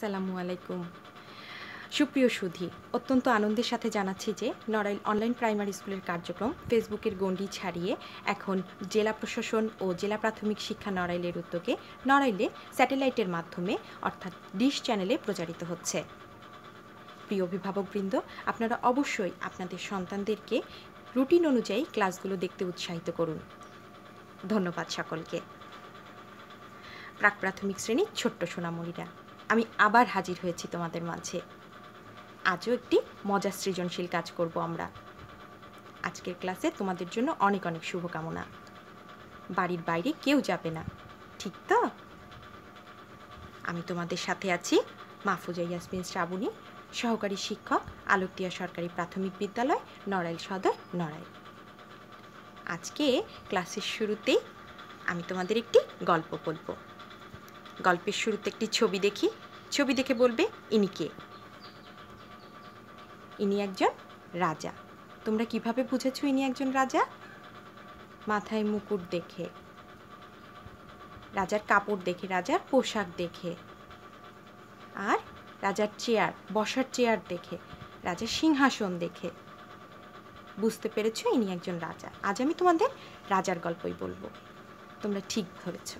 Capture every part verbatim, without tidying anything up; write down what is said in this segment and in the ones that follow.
আসসালামু আলাইকুম। সুপ্রিয় সুধী, অত্যন্ত আনন্দের সাথে জানাচ্ছি যে নড়াইল অনলাইন প্রাইমারি স্কুলের কার্যক্রম ফেসবুকের গণ্ডি ছাড়িয়ে এখন জেলা প্রশাসন ও জেলা প্রাথমিক শিক্ষা নড়াইলের উদ্যোগে নড়াইলে স্যাটেলাইটের মাধ্যমে অর্থাৎ ডিশ চ্যানেলে প্রচারিত হচ্ছে। প্রিয় অভিভাবকবৃন্দ, আপনারা অবশ্যই আপনাদের সন্তানদেরকে রুটিন অনুযায়ী ক্লাসগুলো দেখতে উৎসাহিত করুন। ধন্যবাদ সকলকে। প্রাক প্রাথমিক শ্রেণীর ছোট্ট সোনামণিরা, আমি আবার হাজির হয়েছি তোমাদের মাঝে। আজও একটি মজার সৃজনশীল কাজ করব আমরা। আজকের ক্লাসে তোমাদের জন্য অনেক অনেক শুভকামনা। বাড়ির বাইরে কেউ যাবে না, ঠিক তো? আমি তোমাদের সাথে আছি মাহফুজা ইয়াসমিন শ্রাবণী, সহকারী শিক্ষক, আলোকদিয়া সরকারি প্রাথমিক বিদ্যালয়, নড়াইল সদর, নড়াইল। আজকে ক্লাসের শুরুতেই আমি তোমাদের একটি গল্প বলবো। গল্পের শুরুতে একটি ছবি দেখি, ছবি দেখে বলবে ইনি কে। ইনি একজন রাজা। তোমরা কিভাবে বুঝেছো ইনি একজন রাজা? মাথায় মুকুট দেখে, রাজার কাপড় দেখে, রাজার পোশাক দেখে, আর রাজার চেয়ার, বসার চেয়ার দেখে, রাজার সিংহাসন দেখে বুঝতে পেরেছো ইনি একজন রাজা। আজ আমি তোমাদের রাজার গল্পই বলবো। তোমরা ঠিক ধরেছ।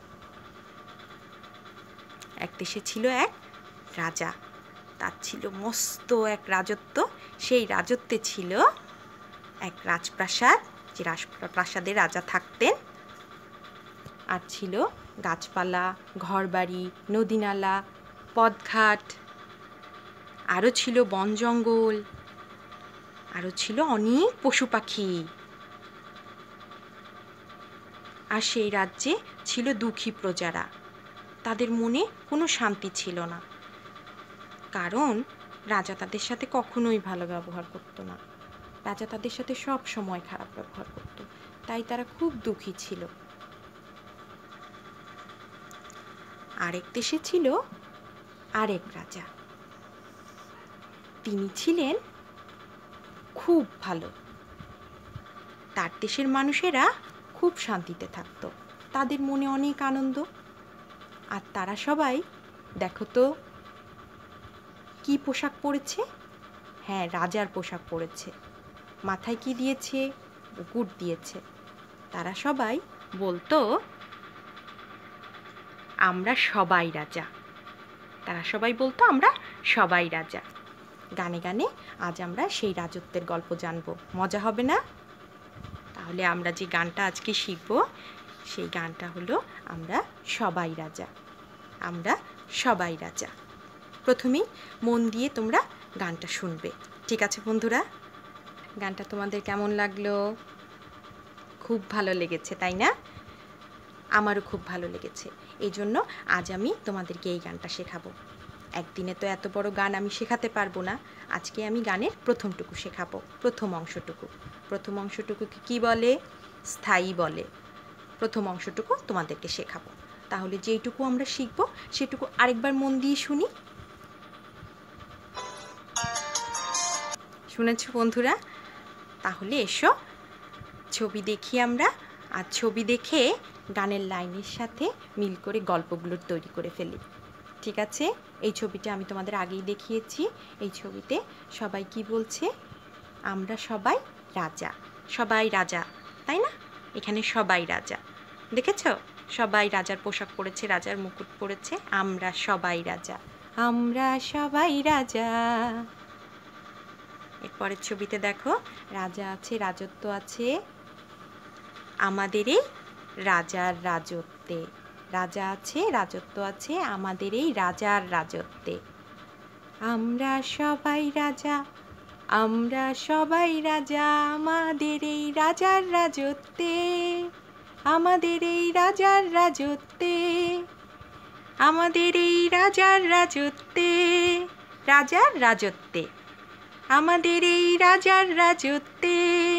এক দেশে ছিল এক রাজা, তার ছিল মস্ত এক রাজত্ব। সেই রাজত্বে ছিল এক রাজপ্রাসাদ, যে রাজপ্রাসাদে রাজা থাকতেন। আর ছিল গাছপালা, ঘরবাড়ি, নদীনালা, পথঘাট, আরও ছিল বন জঙ্গল, আরও ছিল অনেক পশু পাখি। আর সেই রাজ্যে ছিল দুঃখী প্রজারা। তাদের মনে কোনো শান্তি ছিল না, কারণ রাজা তাদের সাথে কখনোই ভালো ব্যবহার করত না। রাজা তাদের সাথে সব সময় খারাপ ব্যবহার করত, তাই তারা খুব দুঃখী ছিল। আরেক দেশে ছিল আরেক রাজা। তিনি ছিলেন খুব ভালো। তার দেশের মানুষেরা খুব শান্তিতে থাকত, তাদের মনে অনেক আনন্দ। আর তারা সবাই, দেখো তো কি পোশাক পরেছে? হ্যাঁ, রাজার পোশাক পরেছে। মাথায় কি দিয়েছে? মুকুট দিয়েছে। তারা সবাই বলতো আমরা সবাই রাজা। তারা সবাই বলতো আমরা সবাই রাজা। গানে গানে আজ আমরা সেই রাজত্বের গল্প জানবো। মজা হবে না? তাহলে আমরা যে গানটা আজকে শিখব, সেই গানটা হলো আমরা সবাই রাজা। আমরা সবাই রাজা। প্রথমেই মন দিয়ে তোমরা গানটা শুনবে, ঠিক আছে বন্ধুরা? গানটা তোমাদের কেমন লাগলো? খুব ভালো লেগেছে, তাই না? আমারও খুব ভালো লেগেছে। এই জন্য আজ আমি তোমাদেরকে এই গানটা শেখাবো। একদিনে তো এত বড় গান আমি শেখাতে পারবো না। আজকে আমি গানের প্রথমটুকু শেখাবো, প্রথম অংশটুকু। প্রথম অংশটুকুকে কি বলে? স্থায়ী বলে। প্রথম অংশটুকু তোমাদেরকে শেখাবো। তাহলে যেইটুকু আমরা শিখবো সেটুকু আরেকবার মন দিয়ে শুনি। শুনেছ বন্ধুরা? তাহলে এসো ছবি দেখি আমরা, আর ছবি দেখে গানের লাইনের সাথে মিল করে গল্পগুলো তৈরি করে ফেলি, ঠিক আছে? এই ছবিটা আমি তোমাদের আগেই দেখিয়েছি। এই ছবিতে সবাই কি বলছে? আমরা সবাই রাজা। সবাই রাজা, তাই না? এখানে সবাই রাজা, দেখেছ? সবাই রাজার পোশাক পরেছে, রাজার মুকুট পরেছে। আমরা সবাই রাজা, আমরা সবাই রাজা। এরপরের ছবিতে দেখো, রাজা আছে, রাজত্ব আছে আমাদের এই রাজার রাজত্বে। রাজা আছে, রাজত্ব আছে আমাদের এই রাজার রাজত্বে। আমরা সবাই রাজা, আমরা সবাই রাজা আমাদের এই রাজার রাজত্বে। আমাদের এই রাজার রাজত্বে, আমাদের এই রাজার রাজত্বে। রাজার রাজত্বে, আমাদের এই রাজার রাজত্বে।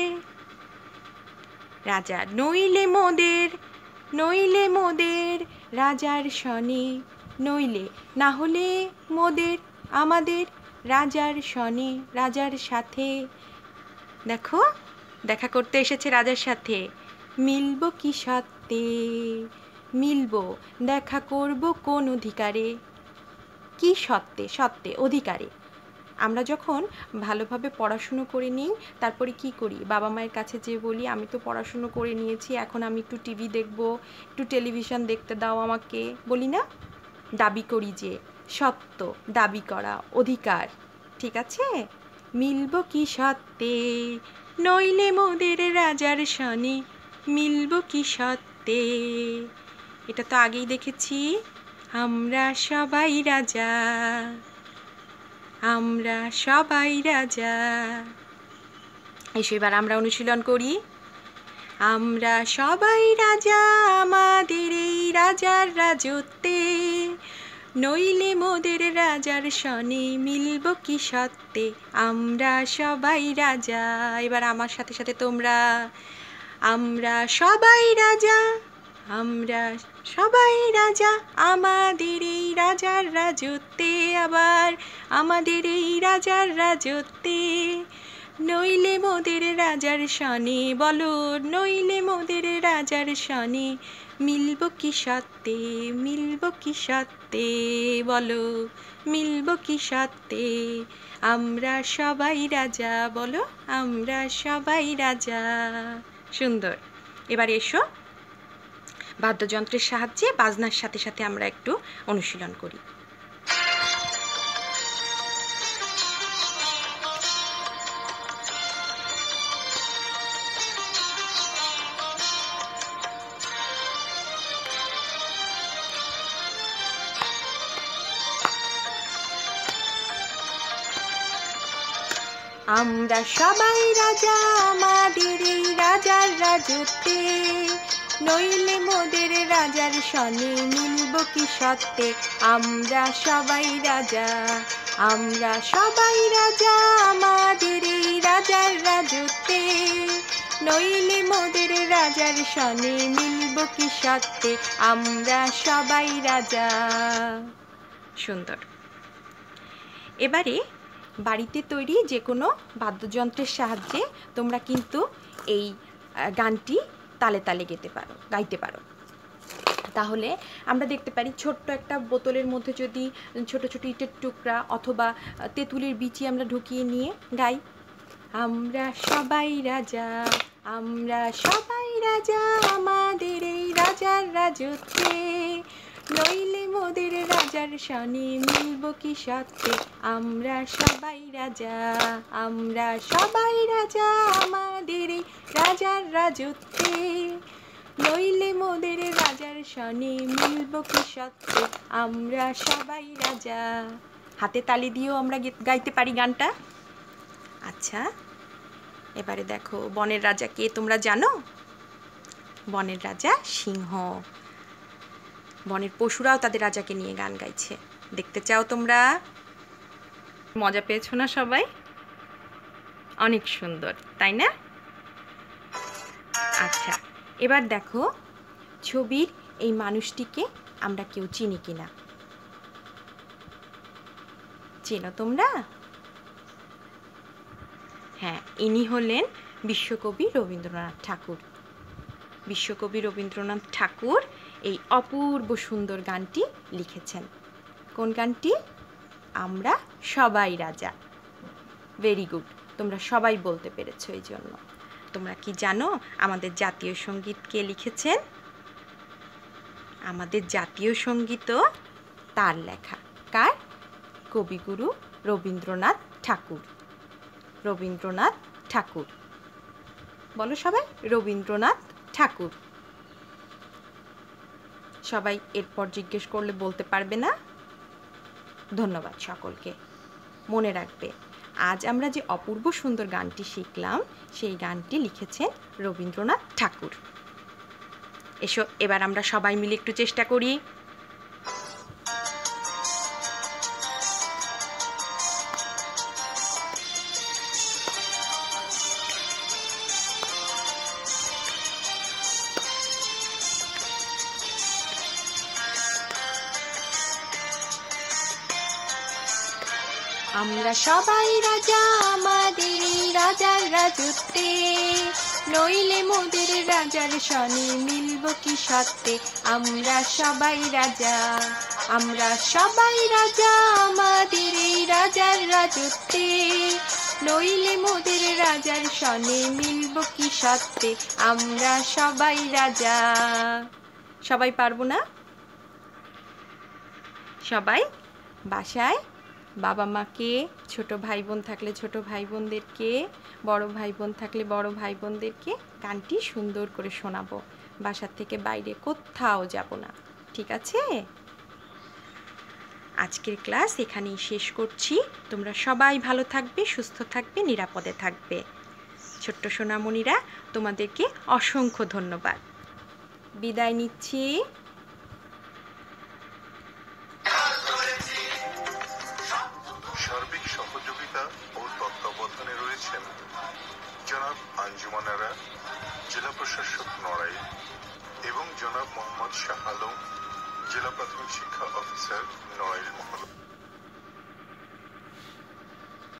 রাজা নইলে মোদের, নইলে মোদের রাজার শনে, নইলে না হলে মোদের আমাদের রাজার শনে, রাজার সাথে। দেখো, দেখা করতে এসেছে রাজার সাথে। মিলব কি সত্ত্বে, মিলব দেখা করব কোন অধিকারে। কি সত্ত্বে? সত্ত্বে, অধিকারে। আমরা যখন ভালোভাবে পড়াশুনো করে নিই, তারপরে কি করি? বাবা মায়ের কাছে যেয়ে বলি, আমি তো পড়াশুনো করে নিয়েছি, এখন আমি একটু টিভি দেখব, একটু টেলিভিশন দেখতে দাও আমাকে, বলি না? দাবি করি যে সত্য, দাবি করা, অধিকার, ঠিক আছে? মিলব কি সত্ত্বে, নইলে মোদের রাজার সনে, মিলব কি সত্ত্বে। এটা তো আগেই দেখেছি। আমরা সবাই রাজা, আমরা সবাই রাজা। এসো এবার আমরা অনুশীলন করি। আমরা সবাই রাজা আমাদের এই রাজার রাজত্বে, নইলে মোদের রাজার সনে, মিলব কি সত্ত্বে। আমরা সবাই রাজা। এবার আমার সাথে সাথে তোমরা, আমরা সবাই রাজা, আমরা সবাই রাজা আমাদের এই রাজার রাজত্বে, আবার আমাদের এই রাজার রাজত্বে, নইলে মোদের রাজার সনে, বলো নইলে মোদের রাজার সনে, মিলব কি সত্ত্বে, মিলব কি সত্ত্বে, বলো মিলব কি সত্ত্বে। আমরা সবাই রাজা, বলো আমরা সবাই রাজা। সুন্দর। এবার এসো বাদ্যযন্ত্রের সাহায্যে বাজনার সাথে সাথে আমরা একটু অনুশীলন করি। আমরা সবাই রাজা আমাদের এই রাজার রাজত্বে, নইলে মোদের রাজার সনে, মিলব কি সত্ত্বে। আমরা সবাই রাজা, আমরা সবাই রাজা আমাদের এই রাজার রাজত্বে, নইলে মোদের রাজার সনে, মিলব কি সত্ত্বে। আমরা সবাই রাজা। সুন্দর। এবারে বাড়িতে তৈরি যে কোনো বাদ্যযন্ত্রের সাহায্যে তোমরা কিন্তু এই গানটি তালে তালে গেতে পারো, গাইতে পারো। তাহলে আমরা দেখতে পারি ছোট্ট একটা বোতলের মধ্যে যদি ছোট ছোট ইটের টুকরা অথবা তেঁতুলের বিচি আমরা ঢুকিয়ে নিয়ে গাই, আমরা সবাই রাজা, আমরা সবাই রাজা আমাদের এই রাজার রাজত্বে, নইলে মোদের রাজার সনে, মিলব কি সত্ত্বে। আমরা সবাই রাজা, আমরা সবাই রাজা আমাদের এই রাজার রাজত্বে, নইলে মোদের রাজার সনে, মিলব কি সত্ত্বে। আমরা সবাই রাজা। হাতে তালি দিয়েও আমরা গাইতে পারি গানটা। আচ্ছা, এবারে দেখো বনের রাজা কে তোমরা জানো? বনের রাজা সিংহ। বনের পশুরাও তাদের রাজাকে নিয়ে গান গাইছে। দেখতে চাও তোমরা? মজা পেয়েছো না সবাই? অনেক সুন্দর, তাই না? আচ্ছা, এবার দেখো ছবির এই মানুষটিকে আমরা কেউ চিনি কিনা। চেনো তোমরা? হ্যাঁ, ইনি হলেন বিশ্বকবি রবীন্দ্রনাথ ঠাকুর। বিশ্বকবি রবীন্দ্রনাথ ঠাকুর এই অপূর্ব সুন্দর গানটি লিখেছেন। কোন গানটি? আমরা সবাই রাজা। ভেরি গুড, তোমরা সবাই বলতে পেরেছো। এই জন্য তোমরা কি জানো আমাদের জাতীয় সঙ্গীত কে লিখেছেন? আমাদের জাতীয় সঙ্গীতও তার লেখা। কার? কবিগুরু রবীন্দ্রনাথ ঠাকুর। রবীন্দ্রনাথ ঠাকুর, বলো সবাই, রবীন্দ্রনাথ ঠাকুর। সবাই এরপর জিজ্ঞেস করলে বলতে পারবে না? ধন্যবাদ সকলকে। মনে রাখবে, আজ আমরা যে অপূর্ব সুন্দর গানটি শিখলাম, সেই গানটি লিখেছেন রবীন্দ্রনাথ ঠাকুর। এসো এবার আমরা সবাই মিলে একটু চেষ্টা করি। আমরা সবাই রাজা আমাদের এই রাজার রাজত্বে, নইলে মোদের রাজার সনে, মিলব কি সত্ত্বে। আমরা সবাই রাজা, আমরা সবাই রাজা আমাদের এই রাজার রাজত্বে, নইলে মোদের রাজার সনে মিলব কি সত্ত্বে। আমরা সবাই রাজা। সবাই পারবো না? সবাই বাসায় বাবা মাকে, ছোট ভাই বোন থাকলে ছোট ভাই বোনদেরকে, বড় ভাই বোন থাকলে বড় ভাই বোনদেরকে গানটি সুন্দর করে শোনাবো। বাসার থেকে বাইরে কোথাও যাব না, ঠিক আছে? আজকের ক্লাস এখানেই শেষ করছি। তোমরা সবাই ভালো থাকবে, সুস্থ থাকবে, নিরাপদে থাকবে। ছোট্ট সোনামণিরা, তোমাদেরকে অসংখ্য ধন্যবাদ। বিদায় নিচ্ছি। সার্বিক সহযোগিতা ও তত্ত্বাবধানে রয়েছেন জনাব আঞ্জুমান আরা, জেলা প্রশাসক নড়াইল, এবং জনাব মোহাম্মদ শাহ আলম, জেলা প্রাথমিক শিক্ষা অফিসার নড়াইল মহকুমা।